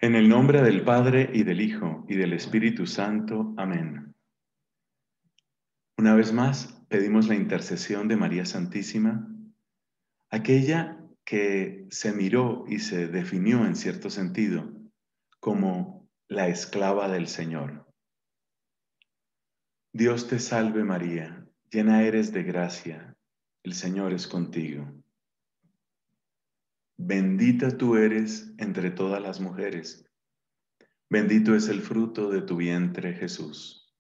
En el nombre del Padre, y del Hijo, y del Espíritu Santo. Amén. Una vez más, pedimos la intercesión de María Santísima, aquella que se miró y se definió en cierto sentido como la esclava del Señor. Dios te salve María, llena eres de gracia, el Señor es contigo. Bendita tú eres entre todas las mujeres, bendito es el fruto de tu vientre Jesús.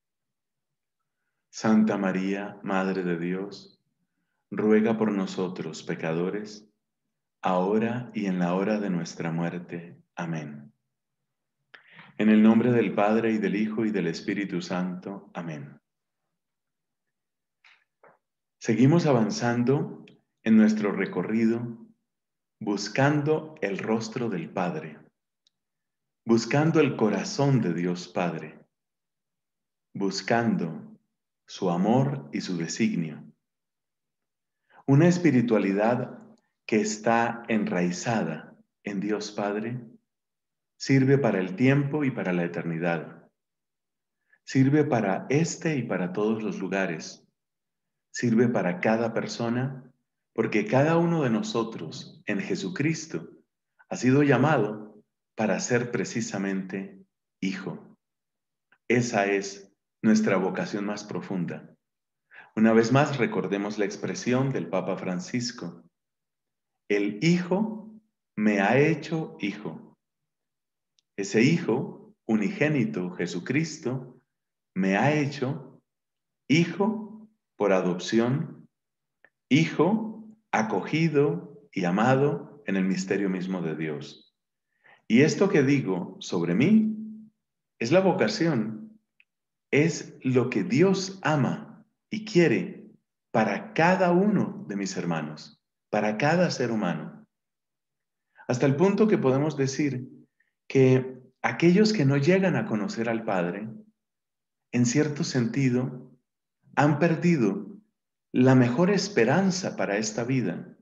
Santa María, Madre de Dios, ruega por nosotros pecadores, ahora y en la hora de nuestra muerte. Amén. En el nombre del Padre, y del Hijo, y del Espíritu Santo. Amén. Seguimos avanzando en nuestro recorrido, buscando el rostro del Padre, buscando el corazón de Dios Padre, buscando su amor y su designio. Una espiritualidad que está enraizada en Dios Padre sirve para el tiempo y para la eternidad. Sirve para este y para todos los lugares. Sirve para cada persona, porque cada uno de nosotros en Jesucristo ha sido llamado para ser precisamente hijo. Esa es nuestra vocación más profunda. Una vez más, recordemos la expresión del Papa Francisco. El Hijo me ha hecho hijo. Ese Hijo unigénito, Jesucristo, me ha hecho hijo por adopción, hijo acogido y amado en el misterio mismo de Dios. Y esto que digo sobre mí es la vocación, es lo que Dios ama y quiere para cada uno de mis hermanos, para cada ser humano. Hasta el punto que podemos decir que aquellos que no llegan a conocer al Padre, en cierto sentido, han perdido la mejor esperanza para esta vida.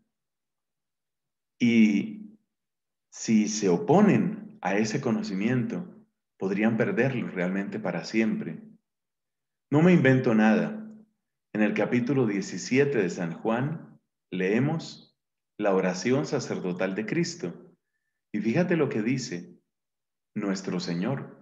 Y si se oponen a ese conocimiento, podrían perderlo realmente para siempre. No me invento nada. En el capítulo 17 de San Juan leemos la oración sacerdotal de Cristo. Y fíjate lo que dice nuestro Señor.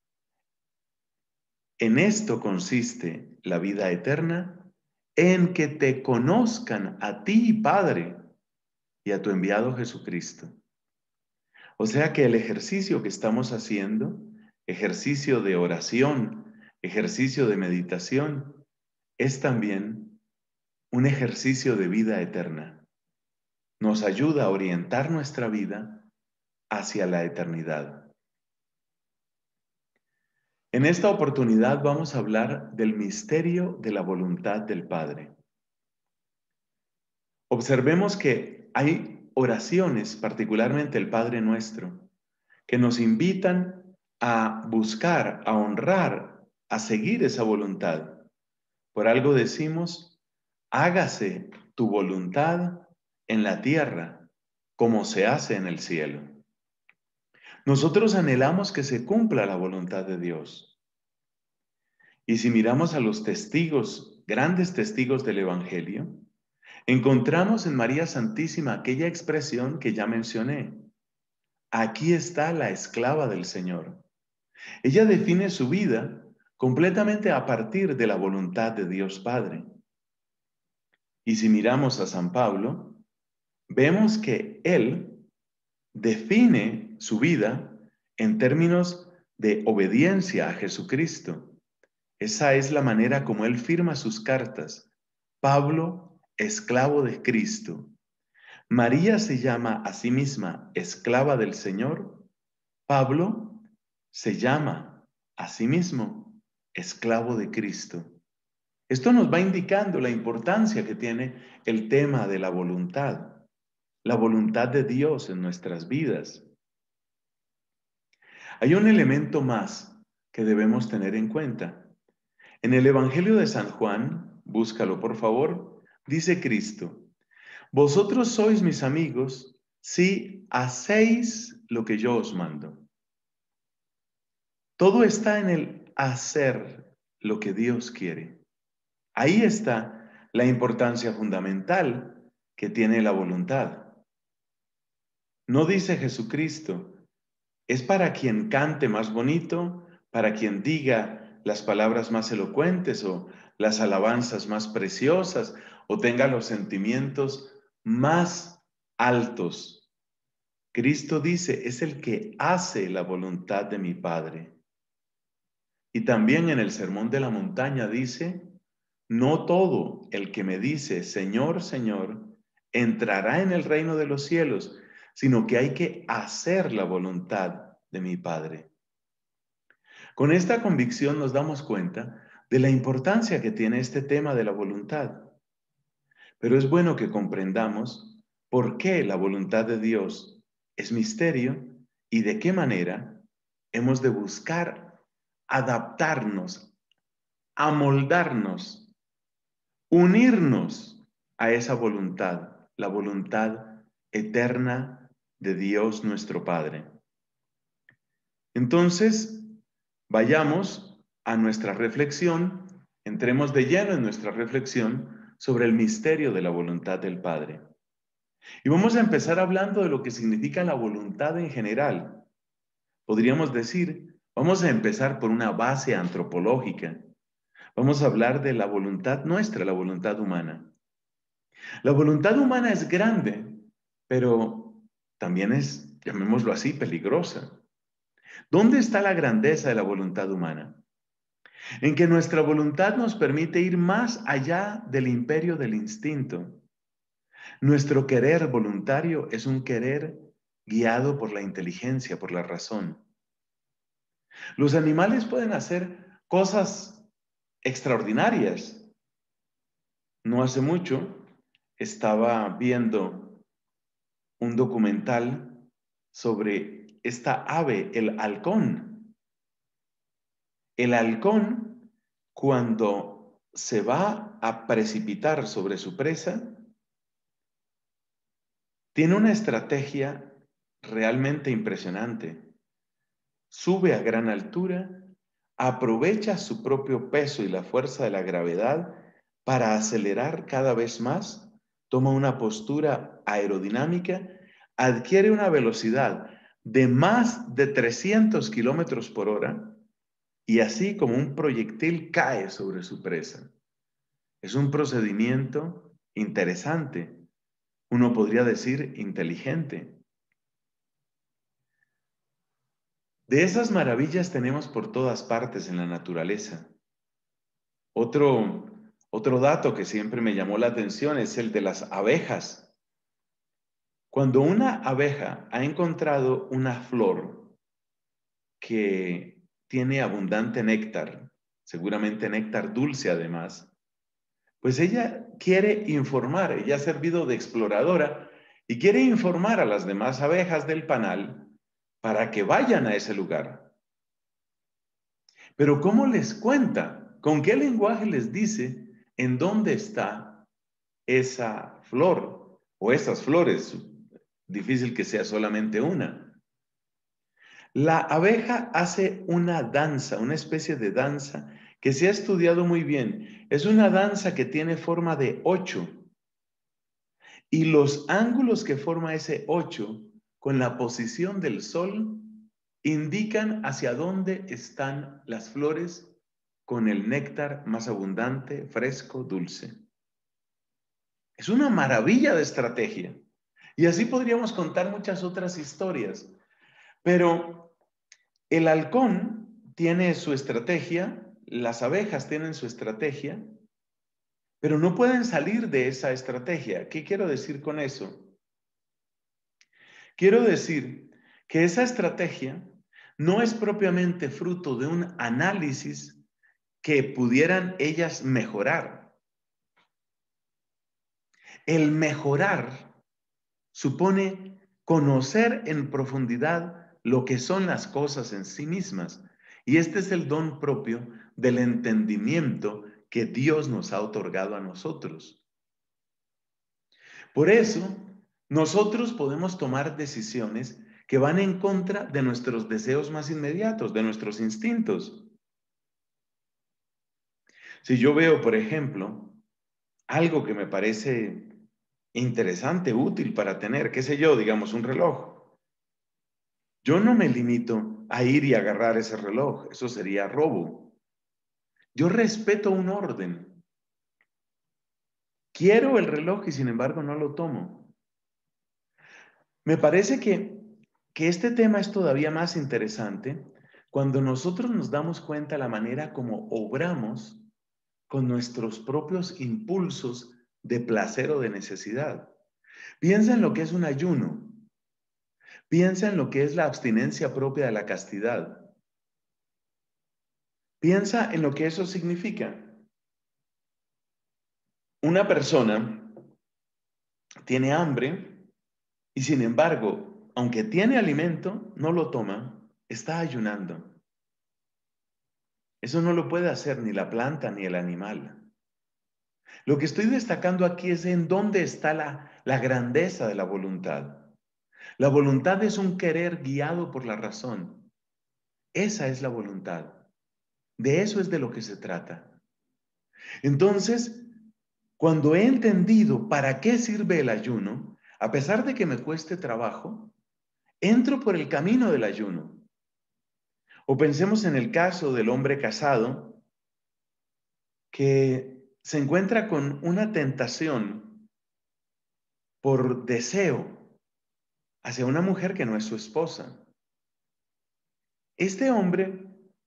En esto consiste la vida eterna, en que te conozcan a ti, Padre, y a tu enviado Jesucristo. O sea que el ejercicio que estamos haciendo, ejercicio de oración, ejercicio de meditación, es también un ejercicio de vida eterna. Nos ayuda a orientar nuestra vida hacia la eternidad. En esta oportunidad vamos a hablar del misterio de la voluntad del Padre. Observemos que hay oraciones, particularmente el Padre Nuestro, que nos invitan a buscar, a honrar, a seguir esa voluntad. Por algo decimos, hágase tu voluntad en la tierra como se hace en el cielo. Nosotros anhelamos que se cumpla la voluntad de Dios. Y si miramos a los testigos, grandes testigos del Evangelio, encontramos en María Santísima aquella expresión que ya mencioné. Aquí está la esclava del Señor. Ella define su vida completamente a partir de la voluntad de Dios Padre. Y si miramos a San Pablo, vemos que él define su vida en términos de obediencia a Jesucristo. Esa es la manera como él firma sus cartas. Pablo, esclavo de Cristo. María se llama a sí misma esclava del Señor. Pablo se llama a sí mismo esclavo de Cristo. Esto nos va indicando la importancia que tiene el tema de la voluntad de Dios en nuestras vidas. Hay un elemento más que debemos tener en cuenta. En el Evangelio de San Juan, búscalo por favor, dice Cristo, vosotros sois mis amigos si hacéis lo que yo os mando. Todo está en el hacer lo que Dios quiere. Ahí está la importancia fundamental que tiene la voluntad. No dice Jesucristo, es para quien cante más bonito, para quien diga las palabras más elocuentes o las alabanzas más preciosas o tenga los sentimientos más altos. Cristo dice, es el que hace la voluntad de mi Padre. Y también en el Sermón de la Montaña dice, no todo el que me dice, Señor, Señor, entrará en el reino de los cielos, sino que hay que hacer la voluntad de mi Padre. Con esta convicción nos damos cuenta de la importancia que tiene este tema de la voluntad. Pero es bueno que comprendamos por qué la voluntad de Dios es misterio y de qué manera hemos de buscar adaptarnos, amoldarnos, unirnos a esa voluntad, la voluntad eterna de Dios nuestro Padre. Entonces, vayamos a nuestra reflexión, entremos de lleno en nuestra reflexión sobre el misterio de la voluntad del Padre. Y vamos a empezar hablando de lo que significa la voluntad en general. Podríamos decir, vamos a empezar por una base antropológica. Vamos a hablar de la voluntad nuestra, la voluntad humana. La voluntad humana es grande, pero también es, llamémoslo así, peligrosa. ¿Dónde está la grandeza de la voluntad humana? En que nuestra voluntad nos permite ir más allá del imperio del instinto. Nuestro querer voluntario es un querer guiado por la inteligencia, por la razón. Los animales pueden hacer cosas extraordinarias. No hace mucho estaba viendo un documental sobre esta ave, el halcón. El halcón, cuando se va a precipitar sobre su presa, tiene una estrategia realmente impresionante. Sube a gran altura, aprovecha su propio peso y la fuerza de la gravedad para acelerar cada vez más, toma una postura aerodinámica, adquiere una velocidad de más de 300 kilómetros por hora y así como un proyectil cae sobre su presa. Es un procedimiento interesante, uno podría decir inteligente. De esas maravillas tenemos por todas partes en la naturaleza. Otro dato que siempre me llamó la atención es el de las abejas. Cuando una abeja ha encontrado una flor que tiene abundante néctar, seguramente néctar dulce además, pues ella quiere informar, ella ha servido de exploradora y quiere informar a las demás abejas del panal para que vayan a ese lugar. Pero ¿cómo les cuenta? ¿Con qué lenguaje les dice en dónde está esa flor o esas flores? Difícil que sea solamente una. La abeja hace una danza, una especie de danza que se ha estudiado muy bien. Es una danza que tiene forma de 8 y los ángulos que forma ese 8 con la posición del sol indican hacia dónde están las flores con el néctar más abundante, fresco, dulce. Es una maravilla de estrategia. Y así podríamos contar muchas otras historias. Pero el halcón tiene su estrategia, las abejas tienen su estrategia, pero no pueden salir de esa estrategia. ¿Qué quiero decir con eso? Quiero decir que esa estrategia no es propiamente fruto de un análisis que pudieran ellas mejorar. El mejorar supone conocer en profundidad lo que son las cosas en sí mismas. Y este es el don propio del entendimiento que Dios nos ha otorgado a nosotros. Por eso, nosotros podemos tomar decisiones que van en contra de nuestros deseos más inmediatos, de nuestros instintos. Si yo veo, por ejemplo, algo que me parece interesante, útil para tener, qué sé yo, digamos un reloj, yo no me limito a ir y agarrar ese reloj, eso sería robo. Yo respeto un orden. Quiero el reloj y sin embargo no lo tomo. Me parece que este tema es todavía más interesante cuando nosotros nos damos cuenta la manera como obramos con nuestros propios impulsos de placer o de necesidad. Piensa en lo que es un ayuno. Piensa en lo que es la abstinencia propia de la castidad. Piensa en lo que eso significa. Una persona tiene hambre y sin embargo, aunque tiene alimento, no lo toma, está ayunando. Eso no lo puede hacer ni la planta ni el animal. Lo que estoy destacando aquí es en dónde está la grandeza de la voluntad. La voluntad es un querer guiado por la razón. Esa es la voluntad. De eso es de lo que se trata. Entonces, cuando he entendido para qué sirve el ayuno, a pesar de que me cueste trabajo, entro por el camino del ayuno. O pensemos en el caso del hombre casado que se encuentra con una tentación por deseo hacia una mujer que no es su esposa. Este hombre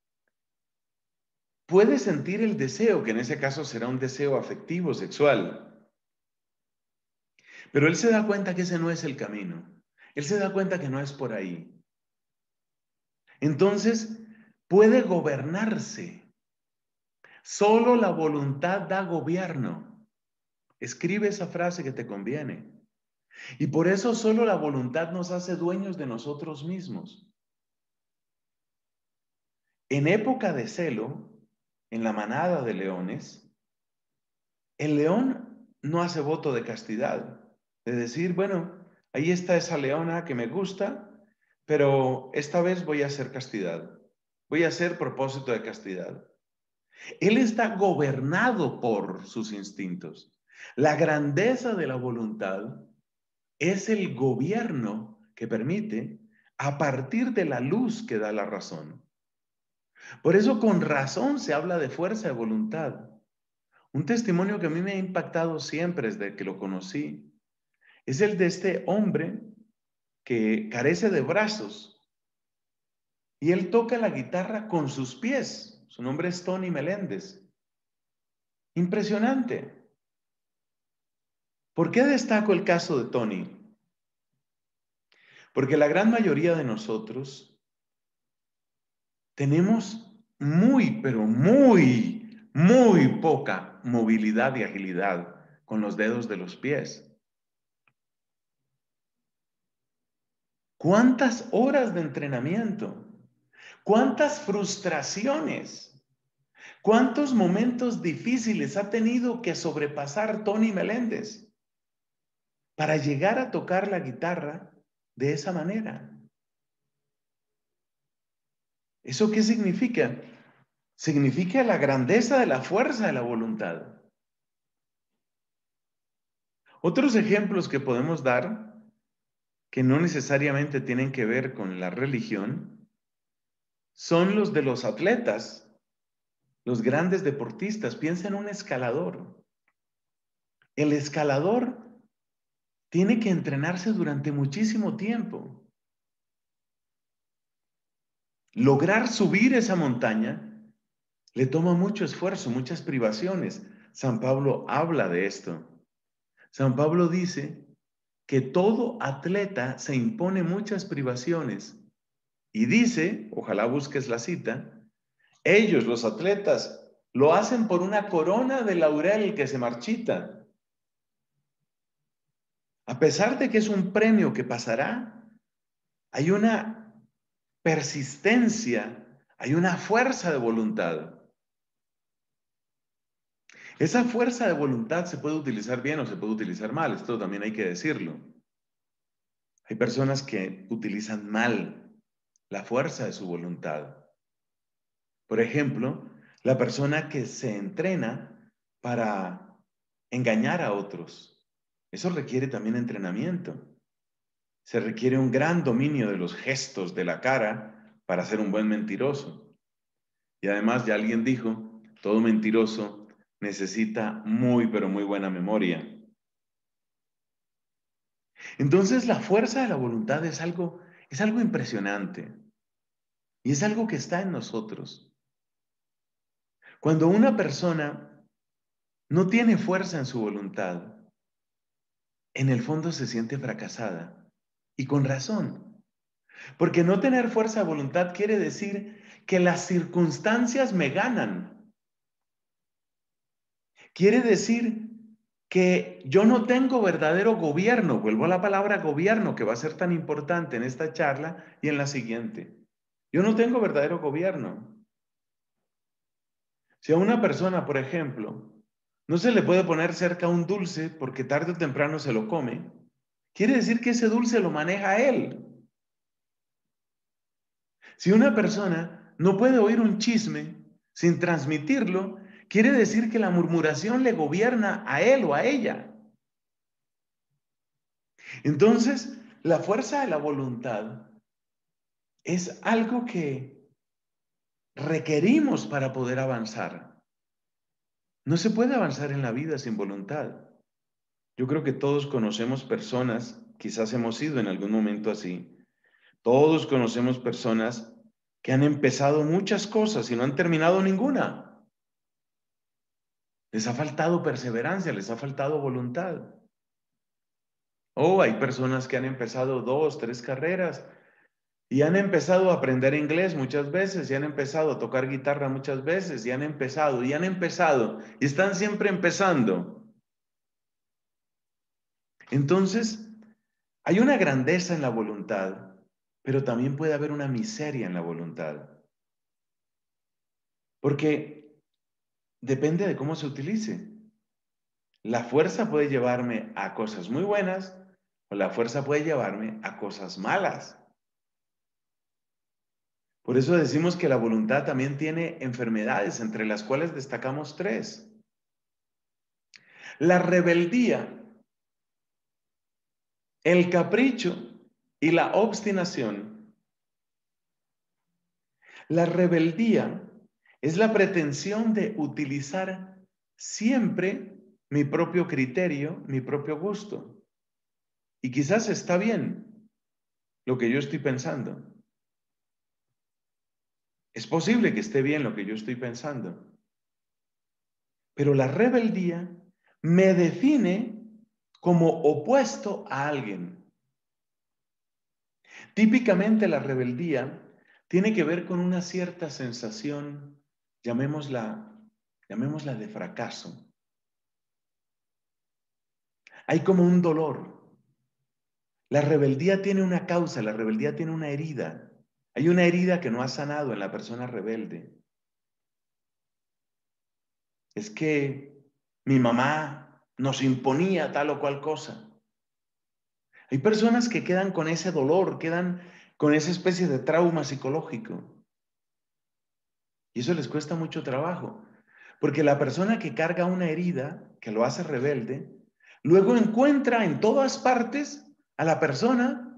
puede sentir el deseo, que en ese caso será un deseo afectivo, sexual, pero él se da cuenta que ese no es el camino. Él se da cuenta que no es por ahí. Entonces, puede gobernarse. Solo la voluntad da gobierno. Escribe esa frase que te conviene. Y por eso solo la voluntad nos hace dueños de nosotros mismos. En época de celo, en la manada de leones, el león no hace voto de castidad. De decir, bueno, ahí está esa leona que me gusta, pero esta vez voy a hacer castidad. Voy a hacer propósito de castidad. Él está gobernado por sus instintos. La grandeza de la voluntad es el gobierno que permite a partir de la luz que da la razón. Por eso con razón se habla de fuerza de voluntad. Un testimonio que a mí me ha impactado siempre desde que lo conocí es el de este hombre que carece de brazos y él toca la guitarra con sus pies. Su nombre es Tony Meléndez. Impresionante. ¿Por qué destaco el caso de Tony? Porque la gran mayoría de nosotros tenemos pero muy poca movilidad y agilidad con los dedos de los pies. ¿Cuántas horas de entrenamiento? ¿Cuántas frustraciones? ¿Cuántos momentos difíciles ha tenido que sobrepasar Tony Meléndez para llegar a tocar la guitarra de esa manera? ¿Eso qué significa? Significa la grandeza de la fuerza de la voluntad. Otros ejemplos que podemos dar, que no necesariamente tienen que ver con la religión, son los de los atletas, los grandes deportistas. Piensa en un escalador. El escalador tiene que entrenarse durante muchísimo tiempo. Lograr subir esa montaña le toma mucho esfuerzo, muchas privaciones. San Pablo habla de esto. San Pablo dice que todo atleta se impone muchas privaciones y dice, ojalá busques la cita, ellos, los atletas, lo hacen por una corona de laurel que se marchita. A pesar de que es un premio que pasará, hay una persistencia, hay una fuerza de voluntad. Esa fuerza de voluntad se puede utilizar bien o se puede utilizar mal, esto también hay que decirlo. Hay personas que utilizan mal la fuerza de su voluntad. Por ejemplo, la persona que se entrena para engañar a otros. Eso requiere también entrenamiento. Se requiere un gran dominio de los gestos de la cara para ser un buen mentiroso. Y además, ya alguien dijo, todo mentiroso necesita muy, pero muy buena memoria. Entonces, la fuerza de la voluntad es algo impresionante. Y es algo que está en nosotros. Cuando una persona no tiene fuerza en su voluntad, en el fondo se siente fracasada. Y con razón. Porque no tener fuerza de voluntad quiere decir que las circunstancias me ganan. Quiere decir que yo no tengo verdadero gobierno. Vuelvo a la palabra gobierno, que va a ser tan importante en esta charla y en la siguiente. Yo no tengo verdadero gobierno. Si a una persona, por ejemplo, no se le puede poner cerca un dulce porque tarde o temprano se lo come, quiere decir que ese dulce lo maneja él. Si una persona no puede oír un chisme sin transmitirlo, quiere decir que la murmuración le gobierna a él o a ella. Entonces, la fuerza de la voluntad es algo que requerimos para poder avanzar. No se puede avanzar en la vida sin voluntad. Yo creo que todos conocemos personas, quizás hemos sido en algún momento así, todos conocemos personas que han empezado muchas cosas y no han terminado ninguna. Les ha faltado perseverancia, les ha faltado voluntad. Hay personas que han empezado 2, 3 carreras y han empezado a aprender inglés muchas veces y han empezado a tocar guitarra muchas veces y han empezado y están siempre empezando. Entonces, hay una grandeza en la voluntad, pero también puede haber una miseria en la voluntad. Porque depende de cómo se utilice. La fuerza puede llevarme a cosas muy buenas o la fuerza puede llevarme a cosas malas. Por eso decimos que la voluntad también tiene enfermedades, entre las cuales destacamos 3. La rebeldía, el capricho y la obstinación. La rebeldía es la pretensión de utilizar siempre mi propio criterio, mi propio gusto. Y quizás está bien lo que yo estoy pensando. Es posible que esté bien lo que yo estoy pensando. Pero la rebeldía me define como opuesto a alguien. Típicamente la rebeldía tiene que ver con una cierta sensación, llamémosla de fracaso. Hay como un dolor. La rebeldía tiene una causa, la rebeldía tiene una herida. Hay una herida que no ha sanado en la persona rebelde. Es que mi mamá nos imponía tal o cual cosa. Hay personas que quedan con ese dolor, quedan con esa especie de trauma psicológico. Y eso les cuesta mucho trabajo. Porque la persona que carga una herida, que lo hace rebelde, luego encuentra en todas partes a la persona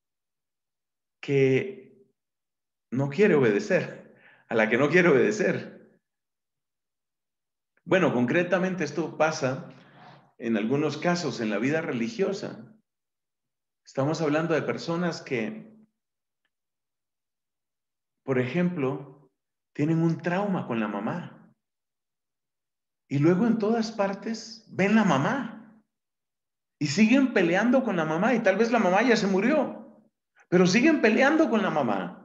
que no quiere obedecer, a la que no quiere obedecer. Bueno, concretamente esto pasa en algunos casos en la vida religiosa. Estamos hablando de personas que, por ejemplo, tienen un trauma con la mamá. Y luego en todas partes ven la mamá. Y siguen peleando con la mamá. Y tal vez la mamá ya se murió. Pero siguen peleando con la mamá.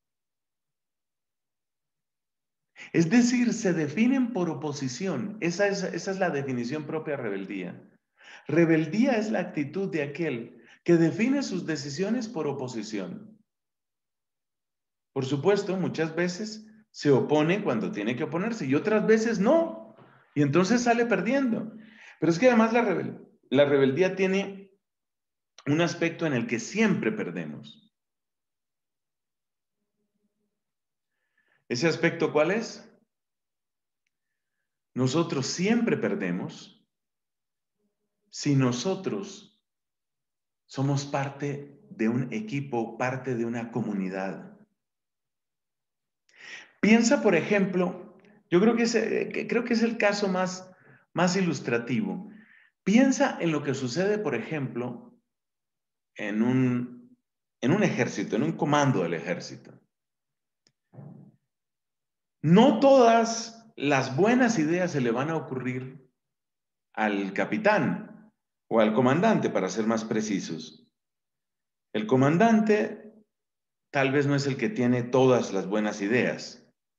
Es decir, se definen por oposición. Esa es la definición propia de rebeldía. Rebeldía es la actitud de aquel que define sus decisiones por oposición. Por supuesto, muchas veces se opone cuando tiene que oponerse y otras veces no. Y entonces sale perdiendo. Pero es que además la rebeldía tiene un aspecto en el que siempre perdemos. ¿Ese aspecto cuál es? Nosotros siempre perdemos si nosotros somos parte de un equipo, parte de una comunidad. Piensa, por ejemplo, yo creo que es el caso más ilustrativo. Piensa en lo que sucede, por ejemplo, en un ejército, en un comando del ejército. No todas las buenas ideas se le van a ocurrir al capitán o al comandante, para ser más precisos. El comandante tal vez no es el que tiene todas las buenas ideas.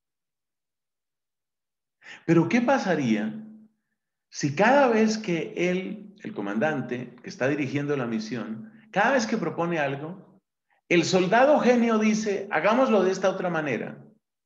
Pero ¿qué pasaría si cada vez que él, el comandante, que está dirigiendo la misión, cada vez que propone algo, el soldado genio dice, hagámoslo de esta otra manera?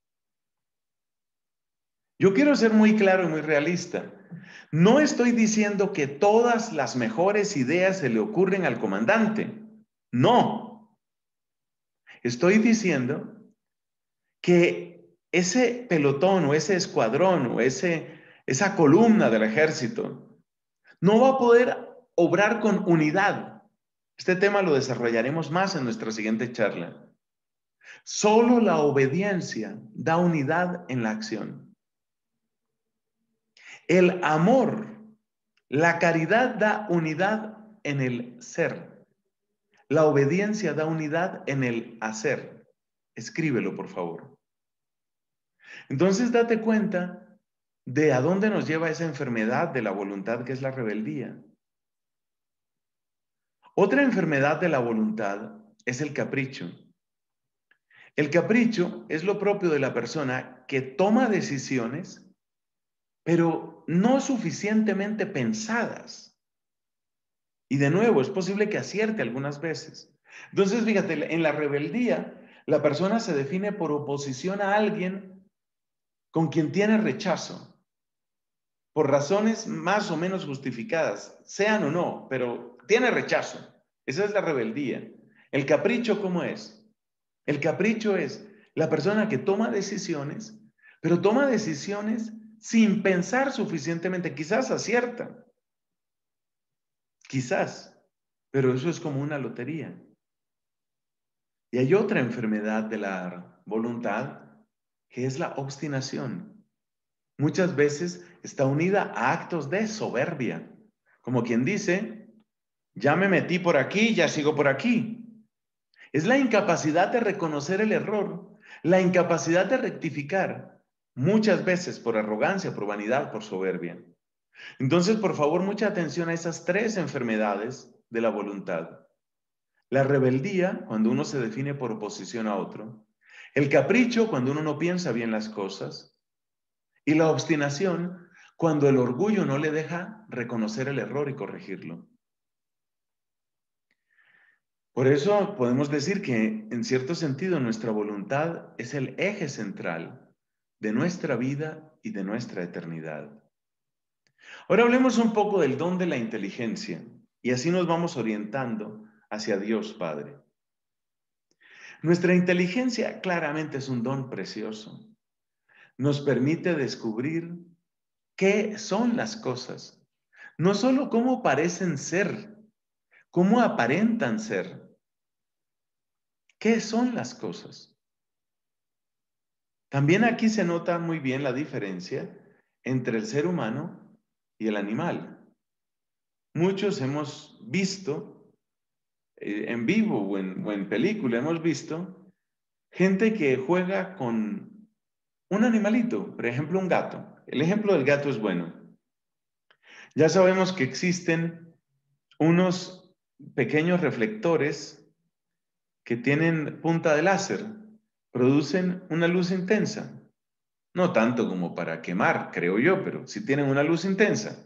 Yo quiero ser muy claro y muy realista. No estoy diciendo que todas las mejores ideas se le ocurren al comandante. No. Estoy diciendo que ese pelotón o ese escuadrón o esa columna del ejército no va a poder obrar con unidad. Este tema lo desarrollaremos más en nuestra siguiente charla. Solo la obediencia da unidad en la acción. El amor, la caridad da unidad en el ser. La obediencia da unidad en el hacer. Escríbelo, por favor. Entonces, date cuenta de a dónde nos lleva esa enfermedad de la voluntad, que es la rebeldía. Otra enfermedad de la voluntad es el capricho. El capricho es lo propio de la persona que toma decisiones, pero no suficientemente pensadas. Y de nuevo, es posible que acierte algunas veces. Entonces, fíjate, en la rebeldía, la persona se define por oposición a alguien con quien tiene rechazo, por razones más o menos justificadas, sean o no, pero tiene rechazo. Esa es la rebeldía. El capricho, ¿cómo es? El capricho es la persona que toma decisiones, pero toma decisiones sin pensar suficientemente. Quizás acierta, quizás, pero eso es como una lotería. Y hay otra enfermedad de la voluntad, que es la obstinación. Muchas veces está unida a actos de soberbia, como quien dice, ya me metí por aquí, ya sigo por aquí. Es la incapacidad de reconocer el error, la incapacidad de rectificar, muchas veces por arrogancia, por vanidad, por soberbia. Entonces, por favor, mucha atención a esas tres enfermedades de la voluntad. La rebeldía, cuando uno se define por oposición a otro. El capricho, cuando uno no piensa bien las cosas. Y la obstinación, cuando el orgullo no le deja reconocer el error y corregirlo. Por eso podemos decir que, en cierto sentido, nuestra voluntad es el eje central de nuestra vida y de nuestra eternidad. Ahora hablemos un poco del don de la inteligencia y así nos vamos orientando hacia Dios Padre. Nuestra inteligencia claramente es un don precioso. Nos permite descubrir qué son las cosas, no solo cómo parecen ser, cómo aparentan ser. ¿Qué son las cosas? También aquí se nota muy bien la diferencia entre el ser humano y el animal. Muchos hemos visto en vivo o en película, hemos visto gente que juega con un animalito, por ejemplo un gato. El ejemplo del gato es bueno. Ya sabemos que existen unos pequeños reflectores que tienen punta de láser, producen una luz intensa. No tanto como para quemar, creo yo, pero sí tienen una luz intensa.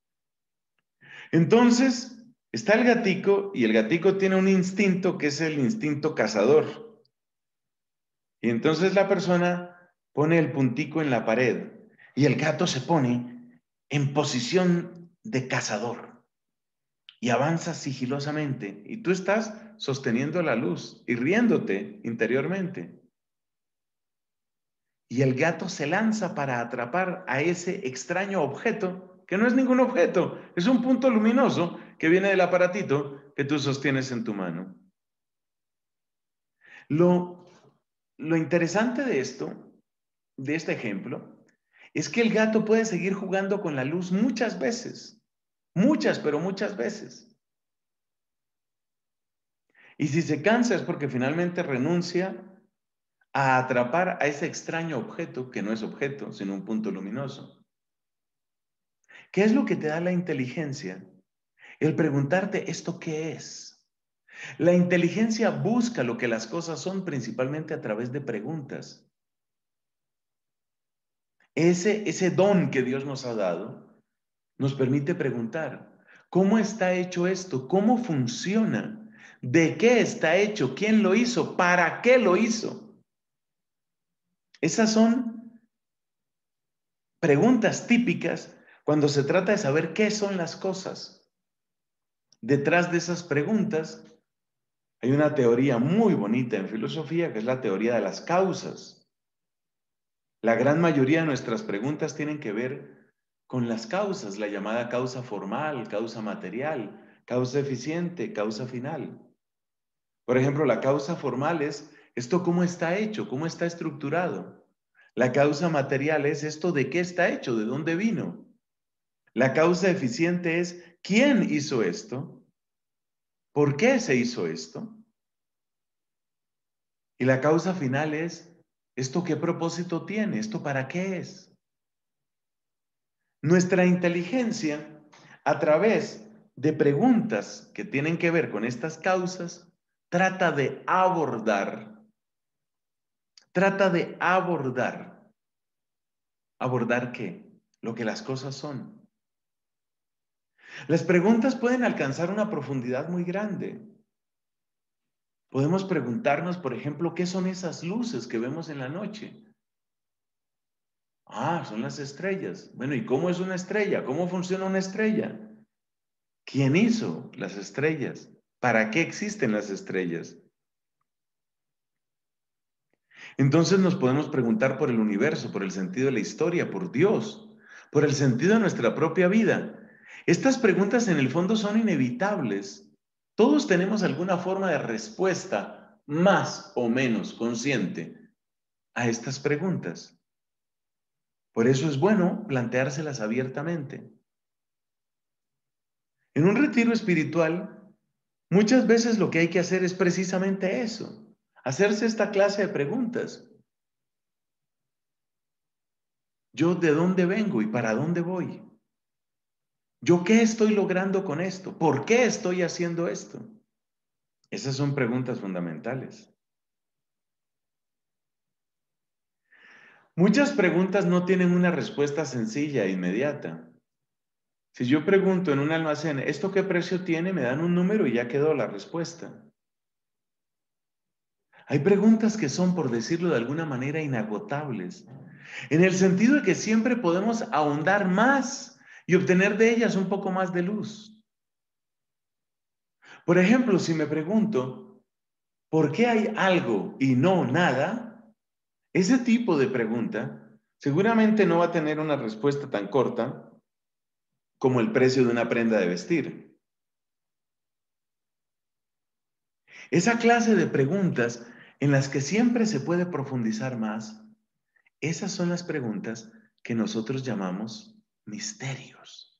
Entonces, está el gatico y el gatico tiene un instinto que es el instinto cazador. Y entonces la persona pone el puntico en la pared y el gato se pone en posición de cazador. y avanzas sigilosamente y tú estás sosteniendo la luz y riéndote interiormente. Y el gato se lanza para atrapar a ese extraño objeto, que no es ningún objeto, es un punto luminoso que viene del aparatito que tú sostienes en tu mano. Lo, lo interesante de esto, de este ejemplo, es que el gato puede seguir jugando con la luz muchas veces, muchas, pero muchas veces. Y si se cansa es porque finalmente renuncia a atrapar a ese extraño objeto, que no es objeto, sino un punto luminoso. ¿Qué es lo que te da la inteligencia? El preguntarte, ¿esto qué es? La inteligencia busca lo que las cosas son principalmente a través de preguntas. Ese don que Dios nos ha dado nos permite preguntar, ¿cómo está hecho esto? ¿Cómo funciona? ¿De qué está hecho? ¿Quién lo hizo? ¿Para qué lo hizo? Esas son preguntas típicas cuando se trata de saber qué son las cosas. Detrás de esas preguntas hay una teoría muy bonita en filosofía que es la teoría de las causas. La gran mayoría de nuestras preguntas tienen que ver con las causas, la llamada causa formal, causa material, causa eficiente, causa final. Por ejemplo, la causa formal es esto cómo está hecho, cómo está estructurado. La causa material es esto de qué está hecho, de dónde vino. La causa eficiente es quién hizo esto, por qué se hizo esto. Y la causa final es esto qué propósito tiene, esto para qué es. Nuestra inteligencia, a través de preguntas que tienen que ver con estas causas, trata de abordar, ¿abordar qué? Lo que las cosas son. Las preguntas pueden alcanzar una profundidad muy grande. Podemos preguntarnos, por ejemplo, ¿qué son esas luces que vemos en la noche? Ah, son las estrellas. Bueno, ¿y cómo es una estrella? ¿Cómo funciona una estrella? ¿Quién hizo las estrellas? ¿Para qué existen las estrellas? Entonces nos podemos preguntar por el universo, por el sentido de la historia, por Dios, por el sentido de nuestra propia vida. Estas preguntas en el fondo son inevitables. Todos tenemos alguna forma de respuesta más o menos consciente a estas preguntas. Por eso es bueno planteárselas abiertamente. En un retiro espiritual, muchas veces lo que hay que hacer es precisamente eso, hacerse esta clase de preguntas. ¿Yo de dónde vengo y para dónde voy? ¿Yo qué estoy logrando con esto? ¿Por qué estoy haciendo esto? Esas son preguntas fundamentales. Muchas preguntas no tienen una respuesta sencilla e inmediata. Si yo pregunto en un almacén, ¿esto qué precio tiene? Me dan un número y ya quedó la respuesta. Hay preguntas que son, por decirlo de alguna manera, inagotables, en el sentido de que siempre podemos ahondar más y obtener de ellas un poco más de luz. Por ejemplo, si me pregunto, ¿por qué hay algo y no nada? Ese tipo de pregunta seguramente no va a tener una respuesta tan corta como el precio de una prenda de vestir. Esa clase de preguntas en las que siempre se puede profundizar más, esas son las preguntas que nosotros llamamos misterios.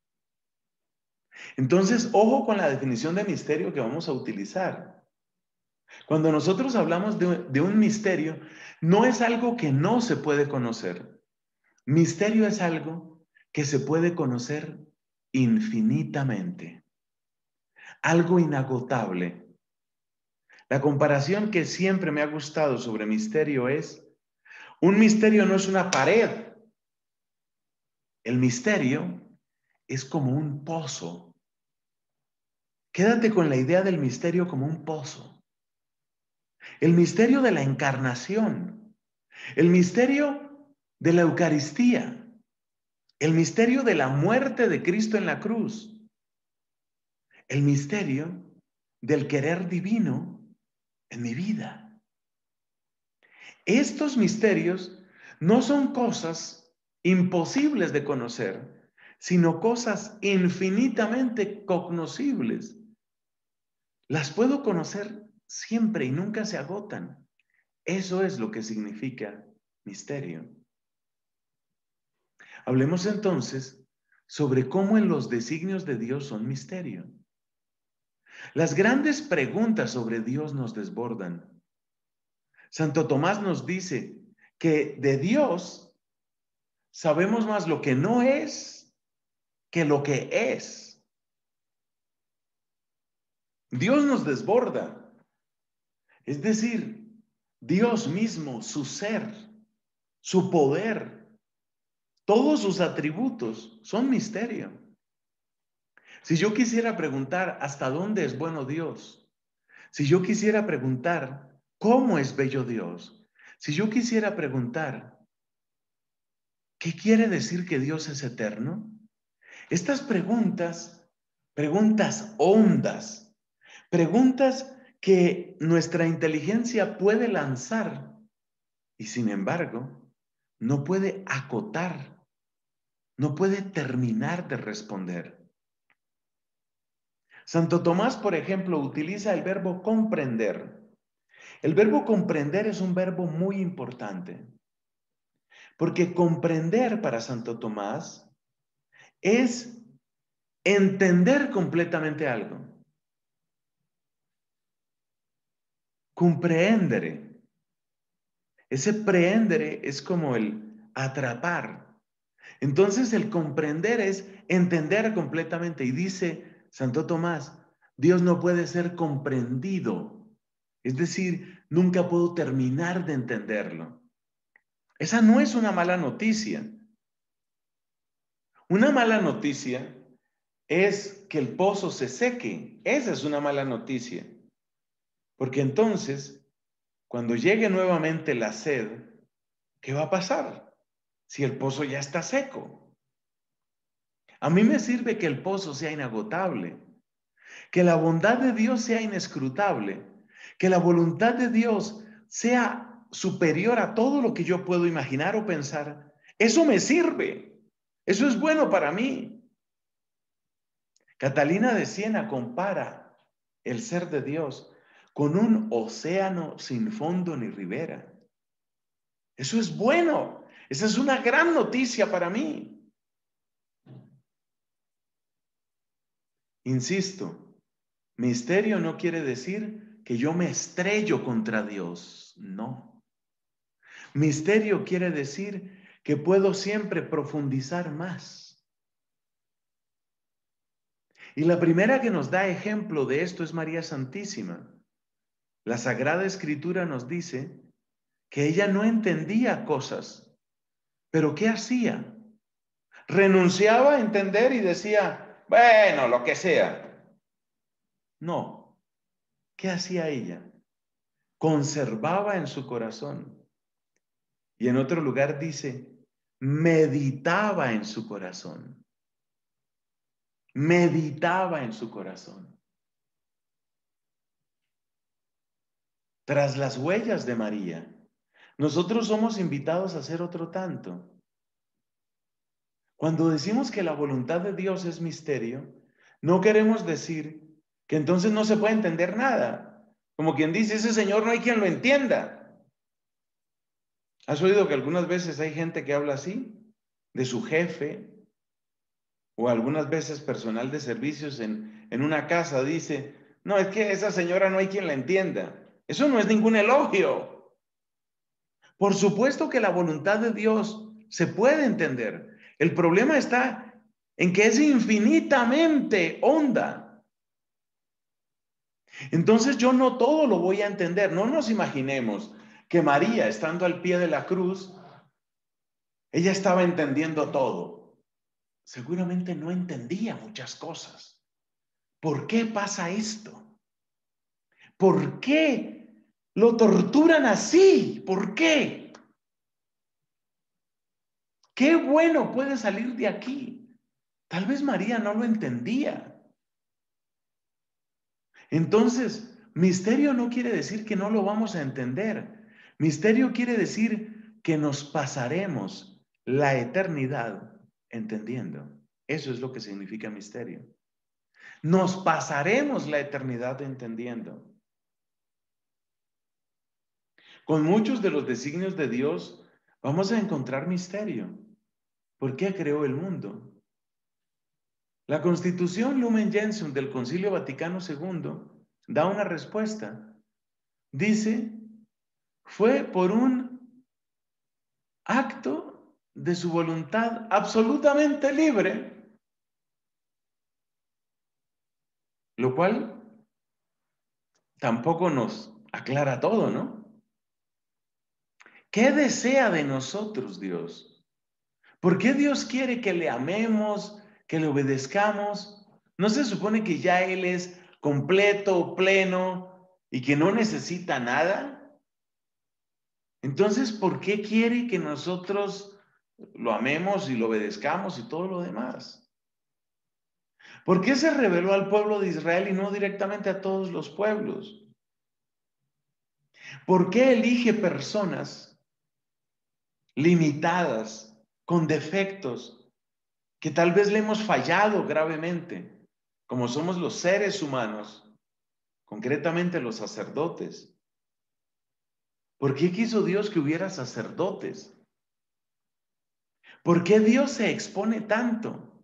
Entonces, ojo con la definición de misterio que vamos a utilizar. Cuando nosotros hablamos de un misterio, no es algo que no se puede conocer. Misterio es algo que se puede conocer infinitamente, algo inagotable. La comparación que siempre me ha gustado sobre misterio es, un misterio no es una pared, el misterio es como un pozo. Quédate con la idea del misterio como un pozo. El misterio de la encarnación, el misterio de la Eucaristía, el misterio de la muerte de Cristo en la cruz, el misterio del querer divino en mi vida. Estos misterios no son cosas imposibles de conocer, sino cosas infinitamente cognoscibles. Las puedo conocer siempre y nunca se agotan. Eso es lo que significa misterio. Hablemos entonces sobre cómo en los designios de Dios son misterio. Las grandes preguntas sobre Dios nos desbordan. Santo Tomás nos dice que de Dios sabemos más lo que no es que lo que es. Dios nos desborda. Es decir, Dios mismo, su ser, su poder, todos sus atributos son misterio. Si yo quisiera preguntar hasta dónde es bueno Dios, si yo quisiera preguntar cómo es bello Dios, si yo quisiera preguntar qué quiere decir que Dios es eterno, estas preguntas hondas, preguntas que nuestra inteligencia puede lanzar y sin embargo no puede acotar, no puede terminar de responder. Santo Tomás, por ejemplo, utiliza el verbo comprender. El verbo comprender es un verbo muy importante, porque comprender para Santo Tomás es entender completamente algo. Comprehendere. Ese prehendere es como el atrapar. Entonces el comprender es entender completamente. Y dice Santo Tomás, Dios no puede ser comprendido. Es decir, nunca puedo terminar de entenderlo. Esa no es una mala noticia. Una mala noticia es que el pozo se seque. Esa es una mala noticia. Porque entonces, cuando llegue nuevamente la sed, ¿qué va a pasar si el pozo ya está seco? A mí me sirve que el pozo sea inagotable, que la bondad de Dios sea inescrutable, que la voluntad de Dios sea superior a todo lo que yo puedo imaginar o pensar. Eso me sirve. Eso es bueno para mí. Catalina de Siena compara el ser de Dios con un océano sin fondo ni ribera. Eso es bueno. Esa es una gran noticia para mí. Insisto, misterio no quiere decir que yo me estrello contra Dios. No. Misterio quiere decir que puedo siempre profundizar más. Y la primera que nos da ejemplo de esto es María Santísima. La Sagrada Escritura nos dice que ella no entendía cosas, pero ¿qué hacía? Renunciaba a entender y decía, bueno, lo que sea. No, ¿qué hacía ella? Conservaba en su corazón. Y en otro lugar dice, meditaba en su corazón. Meditaba en su corazón. Tras las huellas de María, nosotros somos invitados a hacer otro tanto. Cuando decimos que la voluntad de Dios es misterio, no queremos decir que entonces no se puede entender nada. Como quien dice, ese Señor no hay quien lo entienda. ¿Has oído que algunas veces hay gente que habla así? De su jefe, o algunas veces personal de servicios en una casa dice, no, es que esa señora no hay quien la entienda. Eso no es ningún elogio. Por supuesto que la voluntad de Dios se puede entender. El problema está en que es infinitamente honda. Entonces yo no todo lo voy a entender. No nos imaginemos que María, estando al pie de la cruz, ella estaba entendiendo todo. Seguramente no entendía muchas cosas. ¿Por qué pasa esto? ¿Por qué lo torturan así? ¿Por qué? ¿Qué bueno puede salir de aquí? Tal vez María no lo entendía. Entonces, misterio no quiere decir que no lo vamos a entender. Misterio quiere decir que nos pasaremos la eternidad entendiendo. Eso es lo que significa misterio. Nos pasaremos la eternidad entendiendo. Con muchos de los designios de Dios vamos a encontrar misterio. ¿Por qué creó el mundo? La Constitución Lumen Gentium del Concilio Vaticano II da una respuesta. Dice, fue por un acto de su voluntad absolutamente libre, lo cual tampoco nos aclara todo, ¿no? ¿Qué desea de nosotros Dios? ¿Por qué Dios quiere que le amemos, que le obedezcamos? ¿No se supone que ya Él es completo, pleno y que no necesita nada? Entonces, ¿por qué quiere que nosotros lo amemos y lo obedezcamos y todo lo demás? ¿Por qué se reveló al pueblo de Israel y no directamente a todos los pueblos? ¿Por qué elige personas limitadas, con defectos, que tal vez le hemos fallado gravemente, como somos los seres humanos, concretamente los sacerdotes? ¿Por qué quiso Dios que hubiera sacerdotes? ¿Por qué Dios se expone tanto?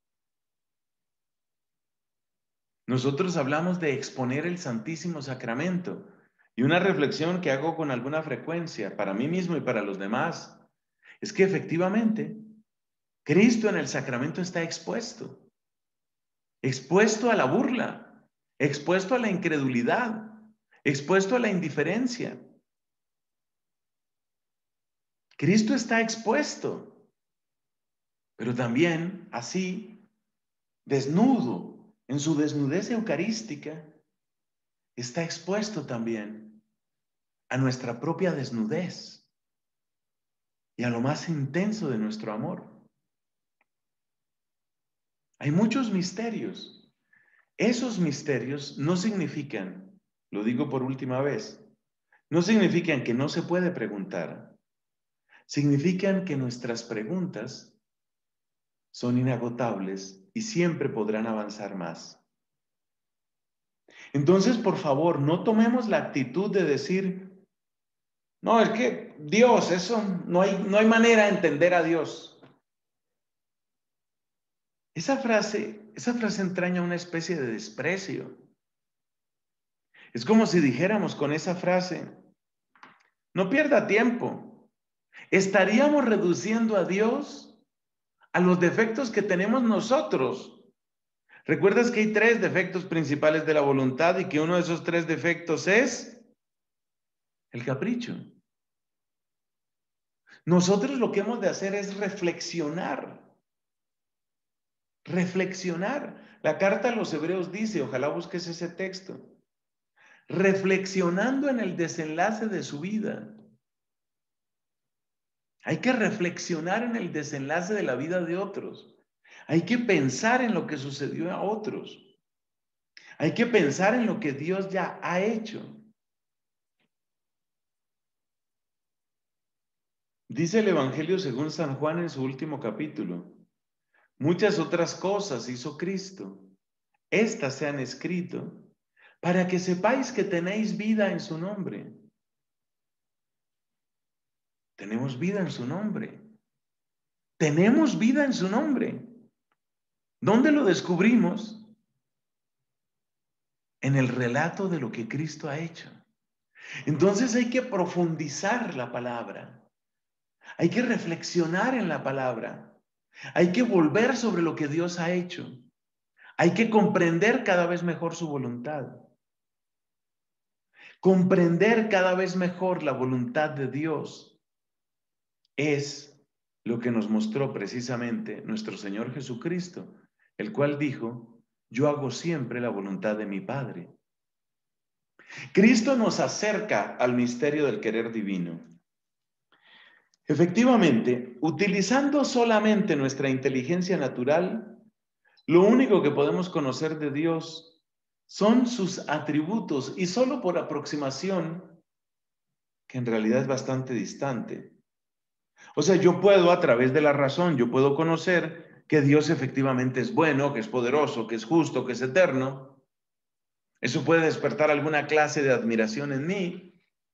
Nosotros hablamos de exponer el Santísimo Sacramento y una reflexión que hago con alguna frecuencia para mí mismo y para los demás es que efectivamente Cristo en el sacramento está expuesto, expuesto a la burla, expuesto a la incredulidad, expuesto a la indiferencia. Cristo está expuesto, pero también así, desnudo, en su desnudez eucarística, está expuesto también a nuestra propia desnudez y a lo más intenso de nuestro amor. Hay muchos misterios. Esos misterios no significan, lo digo por última vez, no significan que no se puede preguntar. Significan que nuestras preguntas son inagotables y siempre podrán avanzar más. Entonces, por favor, no tomemos la actitud de decir, no, es que Dios, eso no hay manera de entender a Dios. Esa frase entraña una especie de desprecio. Es como si dijéramos con esa frase, no pierda tiempo. Estaríamos reduciendo a Dios a los defectos que tenemos nosotros. ¿Recuerdas que hay 3 defectos principales de la voluntad y que uno de esos 3 defectos es el capricho? Nosotros lo que hemos de hacer es reflexionar. Reflexionar. La carta a los Hebreos dice, ojalá busques ese texto, reflexionando en el desenlace de su vida. Hay que reflexionar en el desenlace de la vida de otros. Hay que pensar en lo que sucedió a otros. Hay que pensar en lo que Dios ya ha hecho. Dice el Evangelio según San Juan en su último capítulo, muchas otras cosas hizo Cristo. Estas se han escrito para que sepáis que tenéis vida en su nombre. Tenemos vida en su nombre. Tenemos vida en su nombre. ¿Dónde lo descubrimos? En el relato de lo que Cristo ha hecho. Entonces hay que profundizar la palabra. Hay que reflexionar en la palabra. Hay que volver sobre lo que Dios ha hecho. Hay que comprender cada vez mejor su voluntad. Comprender cada vez mejor la voluntad de Dios es lo que nos mostró precisamente nuestro Señor Jesucristo, el cual dijo, yo hago siempre la voluntad de mi Padre. Cristo nos acerca al misterio del querer divino. Efectivamente, utilizando solamente nuestra inteligencia natural, lo único que podemos conocer de Dios son sus atributos y solo por aproximación, que en realidad es bastante distante. O sea, yo puedo a través de la razón, yo puedo conocer que Dios efectivamente es bueno, que es poderoso, que es justo, que es eterno. Eso puede despertar alguna clase de admiración en mí.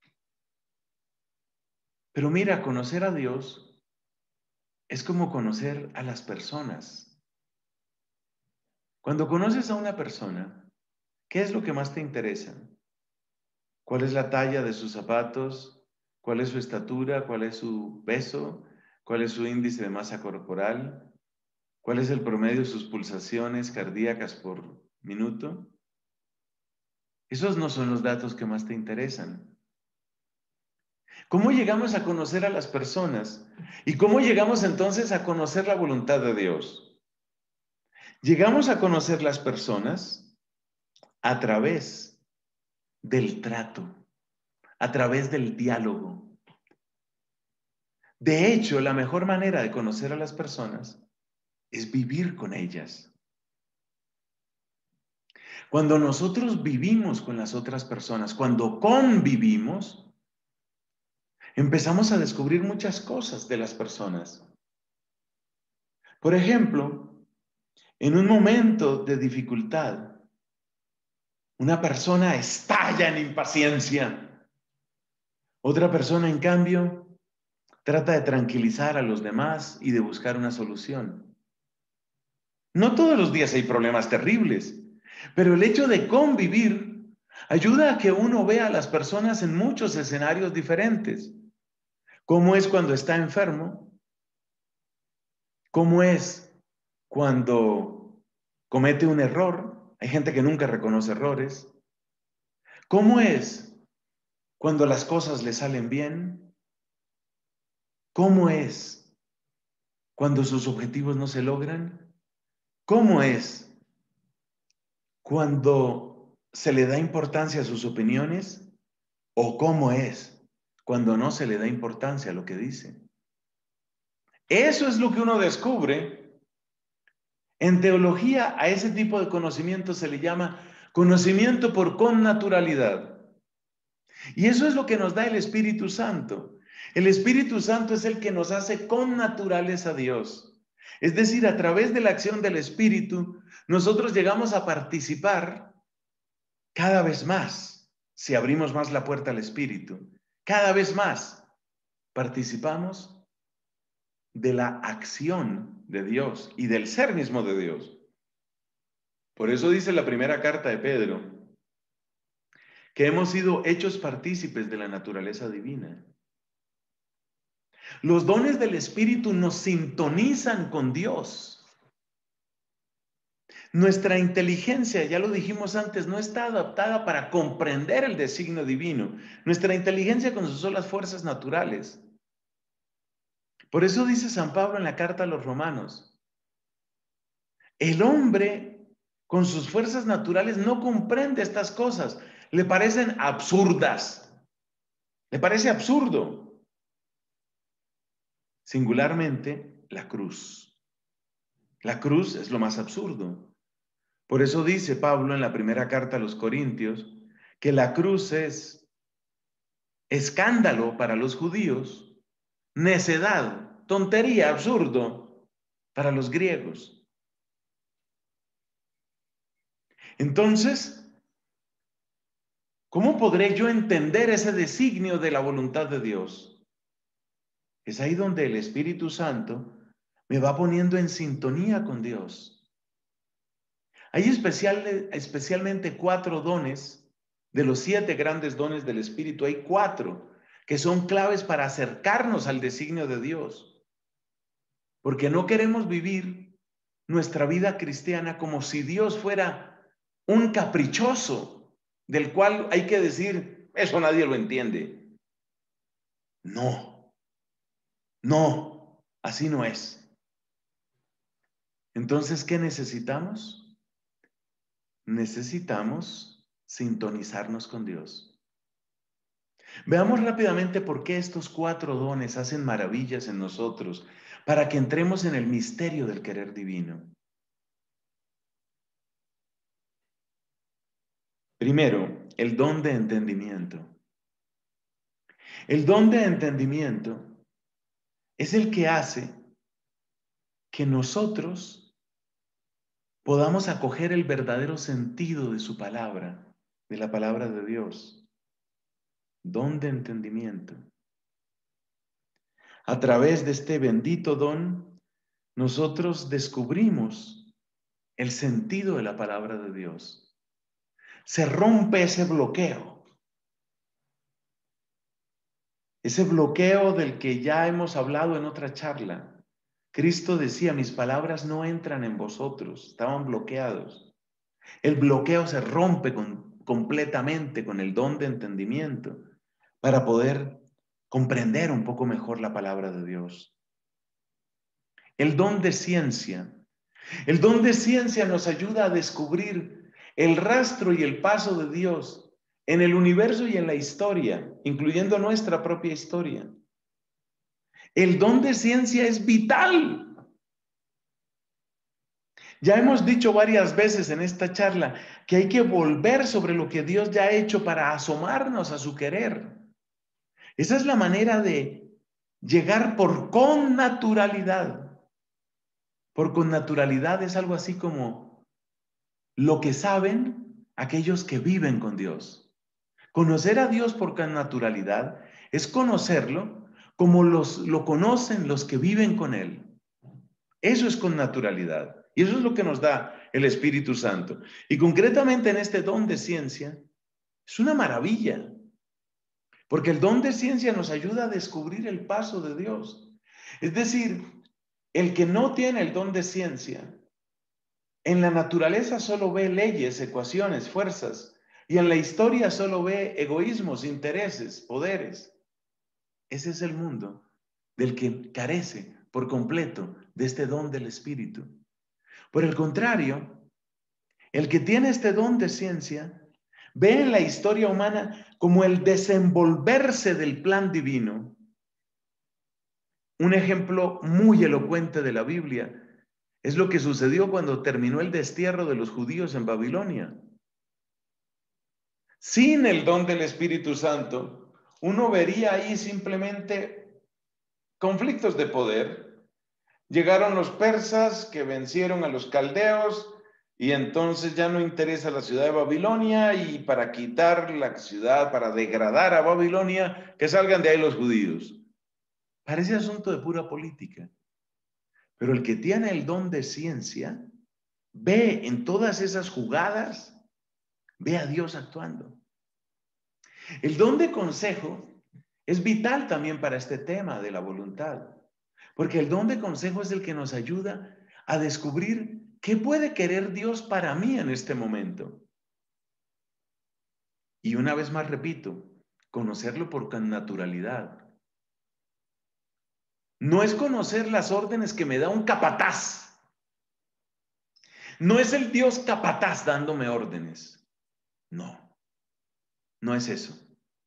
Pero mira, conocer a Dios es como conocer a las personas. Cuando conoces a una persona, ¿qué es lo que más te interesa? ¿Cuál es la talla de sus zapatos? ¿Cuál es su estatura? ¿Cuál es su peso? ¿Cuál es su índice de masa corporal? ¿Cuál es el promedio de sus pulsaciones cardíacas por minuto? Esos no son los datos que más te interesan. ¿Cómo llegamos a conocer a las personas? ¿Y cómo llegamos entonces a conocer la voluntad de Dios? Llegamos a conocer las personas a través del trato, a través del diálogo. De hecho, la mejor manera de conocer a las personas es vivir con ellas. Cuando nosotros vivimos con las otras personas, cuando convivimos, empezamos a descubrir muchas cosas de las personas. Por ejemplo, en un momento de dificultad, una persona estalla en impaciencia. Otra persona, en cambio, trata de tranquilizar a los demás y de buscar una solución. No todos los días hay problemas terribles, pero el hecho de convivir ayuda a que uno vea a las personas en muchos escenarios diferentes. ¿Cómo es cuando está enfermo? ¿Cómo es cuando comete un error? Hay gente que nunca reconoce errores. ¿Cómo es cuando las cosas le salen bien? ¿Cómo es cuando sus objetivos no se logran? ¿Cómo es cuando se le da importancia a sus opiniones? ¿O cómo es cuando no se le da importancia a lo que dice? Eso es lo que uno descubre. En teología, a ese tipo de conocimiento se le llama conocimiento por connaturalidad. Y eso es lo que nos da el Espíritu Santo. El Espíritu Santo es el que nos hace connaturales a Dios. Es decir, a través de la acción del Espíritu, nosotros llegamos a participar cada vez más, si abrimos más la puerta al Espíritu, cada vez más participamos de la acción de Dios y del ser mismo de Dios. Por eso dice la primera carta de Pedro, que hemos sido hechos partícipes de la naturaleza divina. Los dones del Espíritu nos sintonizan con Dios. Nuestra inteligencia, ya lo dijimos antes, no está adaptada para comprender el designio divino. Nuestra inteligencia con sus solas fuerzas naturales. Por eso dice San Pablo en la carta a los Romanos, el hombre con sus fuerzas naturales no comprende estas cosas, le parecen absurdas, le parece absurdo. Singularmente, la cruz. La cruz es lo más absurdo. Por eso dice Pablo en la primera carta a los Corintios que la cruz es escándalo para los judíos, necedad, tontería, absurdo para los griegos. Entonces, ¿cómo podré yo entender ese designio de la voluntad de Dios? Es ahí donde el Espíritu Santo me va poniendo en sintonía con Dios. Hay especialmente 4 dones, de los 7 grandes dones del Espíritu, hay 4 que son claves para acercarnos al designio de Dios. Porque no queremos vivir nuestra vida cristiana como si Dios fuera un caprichoso del cual hay que decir, eso nadie lo entiende. No, no, así no es. Entonces, ¿qué necesitamos? Necesitamos sintonizarnos con Dios. Veamos rápidamente por qué estos 4 dones hacen maravillas en nosotros para que entremos en el misterio del querer divino. Primero, el don de entendimiento. El don de entendimiento es el que hace que nosotros podamos acoger el verdadero sentido de su palabra, de la palabra de Dios. Don de entendimiento. A través de este bendito don, nosotros descubrimos el sentido de la palabra de Dios. Se rompe ese bloqueo del que ya hemos hablado en otra charla. Cristo decía, mis palabras no entran en vosotros, estaban bloqueados. El bloqueo se rompe completamente con el don de entendimiento para poder comprender un poco mejor la palabra de Dios. El don de ciencia. El don de ciencia nos ayuda a descubrir el rastro y el paso de Dios en el universo y en la historia, incluyendo nuestra propia historia. El don de ciencia es vital. Ya hemos dicho varias veces en esta charla que hay que volver sobre lo que Dios ya ha hecho para asomarnos a su querer. Esa es la manera de llegar por connaturalidad. Por connaturalidad es algo así como lo que saben aquellos que viven con Dios. Conocer a Dios por connaturalidad es conocerlo como lo conocen los que viven con Él. Eso es connaturalidad. Y eso es lo que nos da el Espíritu Santo. Y concretamente en este don de ciencia, es una maravilla. Porque el don de ciencia nos ayuda a descubrir el paso de Dios. Es decir, el que no tiene el don de ciencia, en la naturaleza solo ve leyes, ecuaciones, fuerzas, y en la historia solo ve egoísmos, intereses, poderes. Ese es el mundo del que carece por completo de este don del Espíritu. Por el contrario, el que tiene este don de ciencia ve en la historia humana como el desenvolverse del plan divino. Un ejemplo muy elocuente de la Biblia es lo que sucedió cuando terminó el destierro de los judíos en Babilonia. Sin el don del Espíritu Santo, uno vería ahí simplemente conflictos de poder. Llegaron los persas que vencieron a los caldeos y entonces ya no interesa la ciudad de Babilonia y para quitar la ciudad, para degradar a Babilonia, que salgan de ahí los judíos. Parece asunto de pura política. Pero el que tiene el don de ciencia ve en todas esas jugadas, ve a Dios actuando. El don de consejo es vital también para este tema de la voluntad, porque el don de consejo es el que nos ayuda a descubrir qué puede querer Dios para mí en este momento. Y una vez más repito, conocerlo por naturalidad. No es conocer las órdenes que me da un capataz. No es el Dios capataz dándome órdenes. No, no es eso.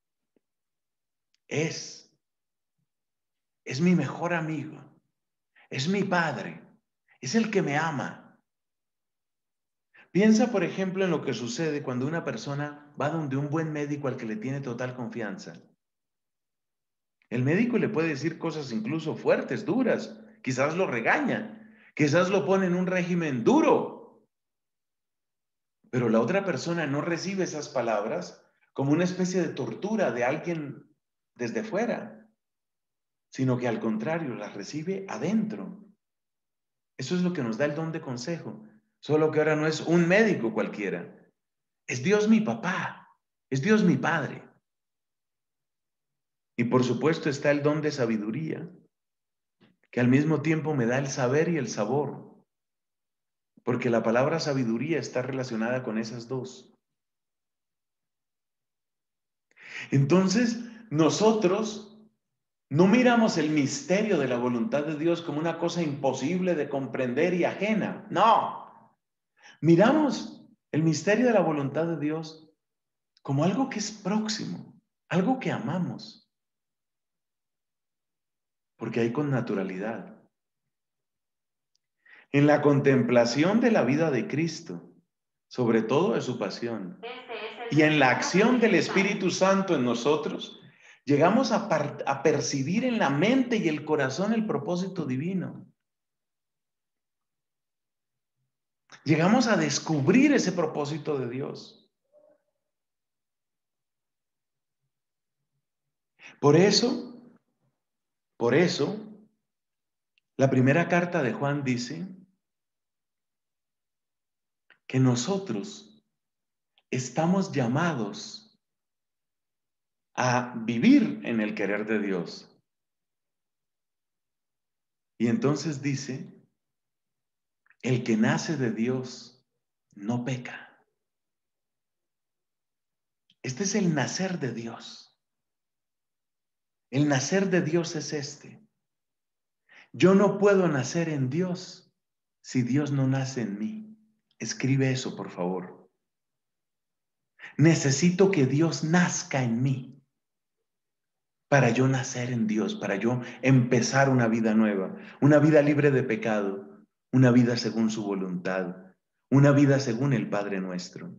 Es mi mejor amigo. Es mi padre. Es el que me ama. Piensa, por ejemplo, en lo que sucede cuando una persona va donde un buen médico al que le tiene total confianza. El médico le puede decir cosas incluso fuertes, duras. Quizás lo regaña. Quizás lo pone en un régimen duro. Pero la otra persona no recibe esas palabras como una especie de tortura de alguien desde fuera, sino que al contrario, las recibe adentro. Eso es lo que nos da el don de consejo. Solo que ahora no es un médico cualquiera. Es Dios mi papá. Es Dios mi padre. Y por supuesto está el don de sabiduría, que al mismo tiempo me da el saber y el sabor. Porque la palabra sabiduría está relacionada con esas dos. Entonces, nosotros no miramos el misterio de la voluntad de Dios como una cosa imposible de comprender y ajena. No. Miramos el misterio de la voluntad de Dios como algo que es próximo, algo que amamos. Porque hay con naturalidad. En la contemplación de la vida de Cristo, sobre todo de su pasión, Y en la acción del Espíritu Santo en nosotros, llegamos a percibir en la mente y el corazón el propósito divino. Llegamos a descubrir ese propósito de Dios. Por eso, la primera carta de Juan dice que nosotros estamos llamados a vivir en el querer de Dios. Y entonces dice, el que nace de Dios no peca. Este es el nacer de Dios. El nacer de Dios es este. Yo no puedo nacer en Dios si Dios no nace en mí. Escribe eso, por favor. Necesito que Dios nazca en mí para yo nacer en Dios, para yo empezar una vida nueva, una vida libre de pecado, una vida según su voluntad, una vida según el Padre nuestro.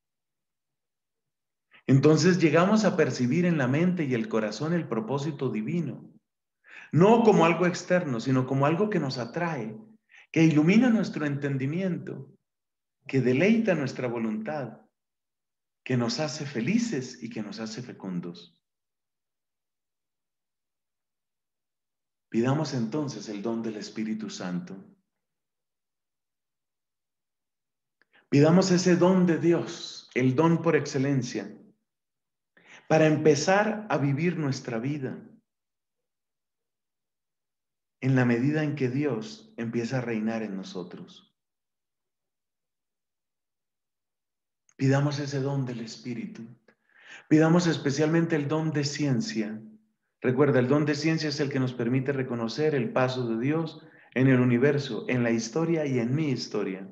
Entonces llegamos a percibir en la mente y el corazón el propósito divino, no como algo externo, sino como algo que nos atrae, que ilumina nuestro entendimiento, que deleita nuestra voluntad, que nos hace felices y que nos hace fecundos. Pidamos entonces el don del Espíritu Santo. Pidamos ese don de Dios, el don por excelencia, para empezar a vivir nuestra vida en la medida en que Dios empieza a reinar en nosotros. Pidamos ese don del Espíritu. Pidamos especialmente el don de ciencia. Recuerda, el don de ciencia es el que nos permite reconocer el paso de Dios en el universo, en la historia y en mi historia.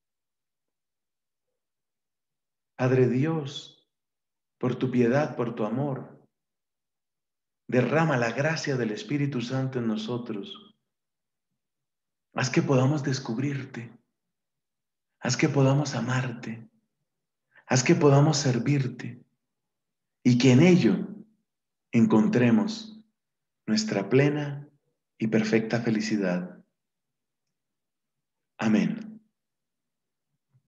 Padre Dios, por tu piedad, por tu amor, derrama la gracia del Espíritu Santo en nosotros. Haz que podamos descubrirte. Haz que podamos amarte. Haz que podamos servirte. Y que en ello encontremos nuestra plena y perfecta felicidad. Amén.